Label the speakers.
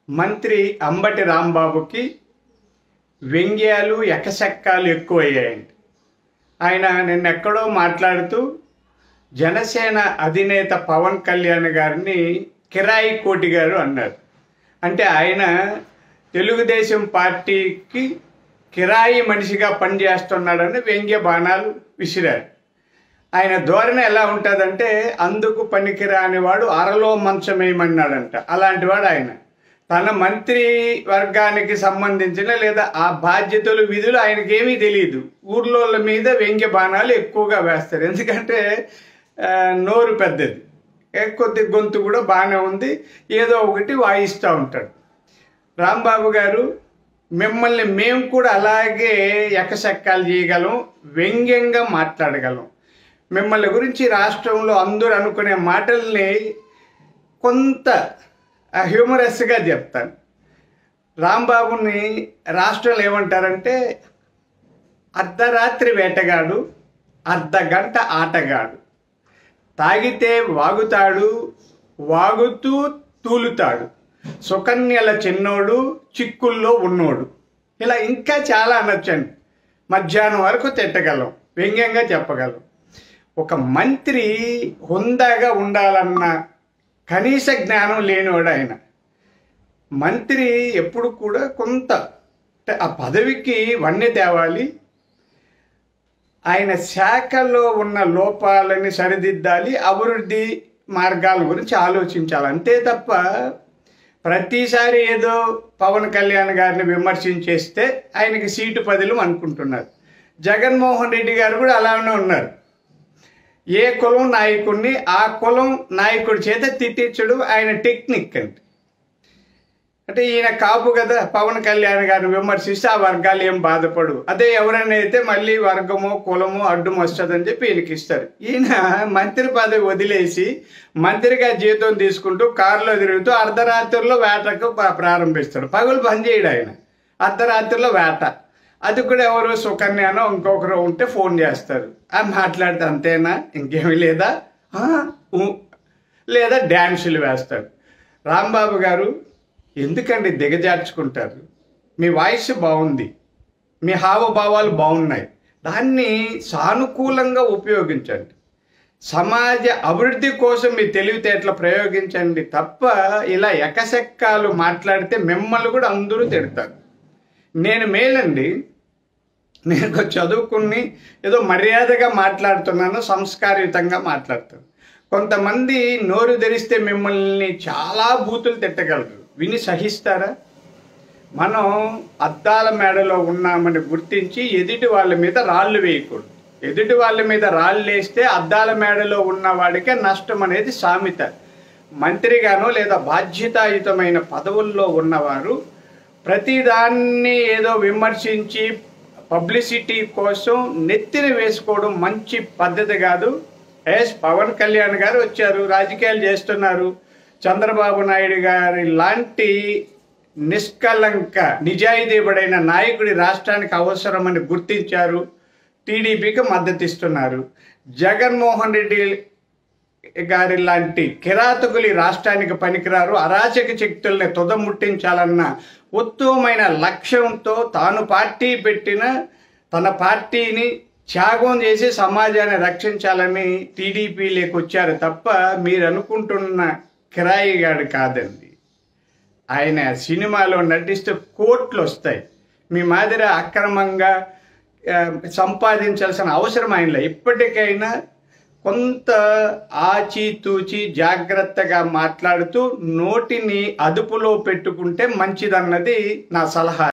Speaker 1: మంత్రి అంబటి రాంబాబుకి వ్యంగ్యాలు ఎకసెక్కాలు ఎక్కువయ్యాయండి. ఆయన నిన్నెక్కడో మాట్లాడుతూ జనసేన అధినేత పవన్ కళ్యాణ్ గారిని కిరాయి కోటి గారు అన్నారు. అంటే ఆయన తెలుగుదేశం పార్టీకి కిరాయి మనిషిగా పనిచేస్తున్నాడని వ్యంగ్య బాణాలు విసిరారు. ఆయన ధోరణి ఎలా ఉంటుందంటే అందుకు పనికిరాని వాడు అరలో మంచమేయమన్నాడంట. అలాంటి వాడు ఆయన. తన మంత్రి వర్గానికి సంబంధించిన లేదా ఆ బాధ్యతలు విధులు ఆయనకేమీ తెలియదు. ఊర్లోళ్ళ మీద వ్యంగ్య బాణాలు ఎక్కువగా వేస్తారు. ఎందుకంటే నోరు పెద్దది, కొద్ది గొంతు కూడా బాగానే ఉంది, ఏదో ఒకటి వాయిస్తూ ఉంటాడు. రాంబాబు గారు, మిమ్మల్ని మేము కూడా అలాగే ఎకసెక్కాలు చేయగలం, వ్యంగ్యంగా మాట్లాడగలం. మిమ్మల్ని గురించి రాష్ట్రంలో అందరూ అనుకునే మాటల్ని కొంత హ్యూమరస్గా చెప్తాను. రాంబాబుని రాష్ట్రంలో ఏమంటారంటే అర్ధరాత్రి వేటగాడు, అర్ధగంట ఆటగాడు, తాగితే వాగుతాడు, వాగుతూ తూలుతాడు, సుకన్యల చిన్నోడు, చిక్కుల్లో ఉన్నోడు. ఇలా ఇంకా చాలా అనొచ్చండి. మధ్యాహ్నం వరకు తిట్టగలం, వ్యంగ్యంగా చెప్పగలం. ఒక మంత్రి హుందాగా ఉండాలన్న కనీస జ్ఞానం లేనివాడు ఆయన. మంత్రి ఎప్పుడు కూడా కొంత ఆ పదవికి వన్నె తేవాలి, ఆయన శాఖలో ఉన్న లోపాలని సరిదిద్దాలి, అభివృద్ధి మార్గాల గురించి ఆలోచించాలి. అంతే తప్ప ప్రతిసారి ఏదో పవన్ కళ్యాణ్ గారిని విమర్శించేస్తే ఆయనకి సీటు పదిలం అనుకుంటున్నారు. జగన్మోహన్ రెడ్డి గారు కూడా అలానే ఉన్నారు. ఏ కులం నాయకుడిని ఆ కులం నాయకుడి చేత తిట్టించడం ఆయన టెక్నిక్ అండి. అంటే ఈయన కాపు కదా, పవన్ కళ్యాణ్ గారిని విమర్శిస్తే ఆ వర్గాలు ఏం బాధపడు, అదే ఎవరైనా అయితే మళ్ళీ వర్గమో కులమో అడ్డం వస్తుందని చెప్పి ఈయనకి ఇస్తారు. ఈయన మంత్రి పదవి వదిలేసి మంత్రిగా జీతం తీసుకుంటూ కారులో తిరుగుతూ అర్ధరాత్రిలో వేటకు ప్రారంభిస్తాడు. పగులు పని చేయడు ఆయన. అర్ధరాత్రిలో వేట, అది కూడా ఎవరు సుకన్యానో ఇంకొకరు ఉంటే ఫోన్ చేస్తారు, అని మాట్లాడితే అంతేనా, ఇంకేమీ లేదా, లేదా డ్యాన్సులు వేస్తాడు. రాంబాబు గారు, ఎందుకండి దిగజార్చుకుంటారు? మీ వాయిస్ బాగుంది, మీ హావభావాలు బాగున్నాయి, దాన్ని సానుకూలంగా ఉపయోగించండి. సమాజ అభివృద్ధి కోసం మీ తెలివితేటలు ప్రయోగించండి తప్ప ఇలా ఎకసెక్కాలు మాట్లాడితే మిమ్మల్ని కూడా అందరూ తిడతారు. నేను మేలండి, నేను చదువుకుని ఏదో మర్యాదగా మాట్లాడుతున్నాను, సంస్కారయుతంగా మాట్లాడుతాను. కొంతమంది నోరు తెరిస్తే మిమ్మల్ని చాలా బూతులు తిట్టగలరు, విని సహిస్తారా? మనం అద్దాల మేడలో ఉన్నామని గుర్తించి ఎదుటి వాళ్ళ మీద రాళ్ళు వేయకూడదు. ఎదుటి వాళ్ళ మీద రాళ్ళు వేస్తే అద్దాల మేడలో ఉన్న వాడికే నష్టం అనేది సామెత. మంత్రిగానో లేదా బాధ్యతాయుతమైన పదవుల్లో ఉన్నవారు ప్రతిదాన్ని ఏదో విమర్శించి పబ్లిసిటీ కోసం నెత్తిన వేసుకోవడం మంచి పద్ధతి కాదు. పవన్ కళ్యాణ్ గారు వచ్చారు, రాజకీయాలు చేస్తున్నారు. చంద్రబాబు నాయుడు గారి లాంటి నిష్కలంక నిజాయితీపడైన నాయకుడి రాష్ట్రానికి అవసరమని గుర్తించారు, టీడీపీకి మద్దతు ఇస్తున్నారు. జగన్మోహన్ రెడ్డి గారి లాంటి కిరాతకులు రాష్ట్రానికి పనికిరారు, అరాచక శక్తుల్ని తుదముట్టించాలన్న ఉత్తమమైన లక్ష్యంతో తాను పార్టీ పెట్టిన తన పార్టీని త్యాగం చేసి సమాజాన్ని రక్షించాలని టీడీపీలోకి వచ్చారు తప్ప మీరు అనుకుంటున్న కిరాయిగాడు కాదండి. ఆయన సినిమాలో నటిస్తే కోట్లు వస్తాయి, మీ మాదిరి అక్రమంగా సంపాదించాల్సిన అవసరం ఆయనలో. ఇప్పటికైనా కొంత ఆచితూచి జాగ్రత్తగా మాట్లాడుతూ నోటిని అదుపులో పెట్టుకుంటే మంచిదన్నది నా సలహా.